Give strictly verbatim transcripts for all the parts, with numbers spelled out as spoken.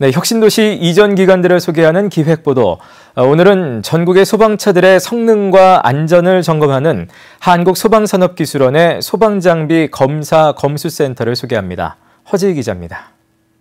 네, 혁신도시 이전 기관들을 소개하는 기획보도. 오늘은 전국의 소방차들의 성능과 안전을 점검하는 한국소방산업기술원의 소방장비 검사 검수센터를 소개합니다. 허지희 기자입니다.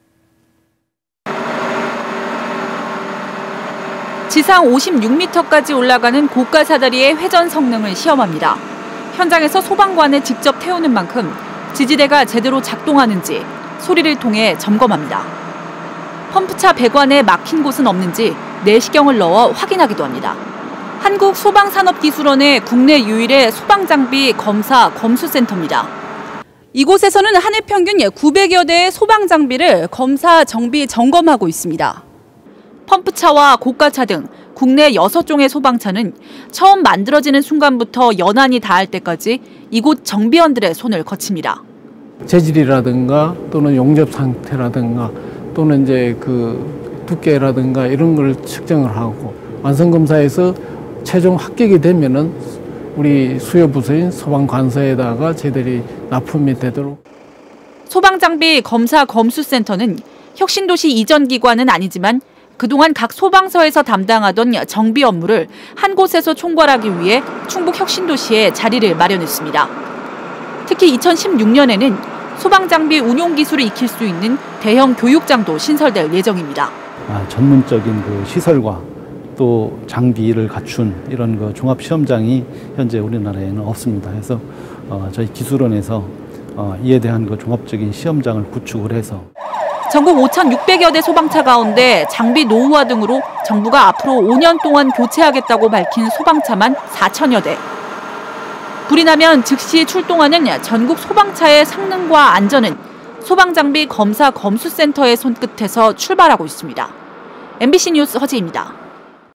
지상 오십육 미터까지 올라가는 고가 사다리의 회전 성능을 시험합니다. 현장에서 소방관을 직접 태우는 만큼 지지대가 제대로 작동하는지 소리를 통해 점검합니다. 펌프차 배관에 막힌 곳은 없는지 내시경을 넣어 확인하기도 합니다. 한국소방산업기술원의 국내 유일의 소방장비 검사 검수센터입니다. 이곳에서는 한 해 평균 구백여 대의 소방장비를 검사, 정비, 점검하고 있습니다. 펌프차와 고가차 등 국내 여섯 종의 소방차는 처음 만들어지는 순간부터 연한이 닿을 때까지 이곳 정비원들의 손을 거칩니다. 재질이라든가 또는 용접 상태라든가 또는 이제 그 두께라든가 이런 걸 측정을 하고 완성 검사에서 최종 합격이 되면은 우리 수요 부서인 소방관서에다가 저희들이 납품이 되도록. 소방장비 검사 검수센터는 혁신도시 이전 기관은 아니지만 그동안 각 소방서에서 담당하던 정비 업무를 한 곳에서 총괄하기 위해 충북 혁신도시에 자리를 마련했습니다. 특히 이천십육 년에는 소방장비 운용 기술을 익힐 수 있는 대형 교육장도 신설될 예정입니다. 아, 전문적인 그 시설과 또 장비를 갖춘 이런 그 종합 시험장이 현재 우리나라에는 없습니다. 그래서 어, 저희 기술원에서 어, 이에 대한 그 종합적인 시험장을 구축을 해서 전국 오천육백여 대 소방차 가운데 장비 노후화 등으로 정부가 앞으로 오 년 동안 교체하겠다고 밝힌 소방차만 사천여 대. 불이 나면 즉시 출동하는 전국 소방차의 성능과 안전은 소방장비 검사 검수센터의 손끝에서 출발하고 있습니다. 엠비씨 뉴스 허지희입니다.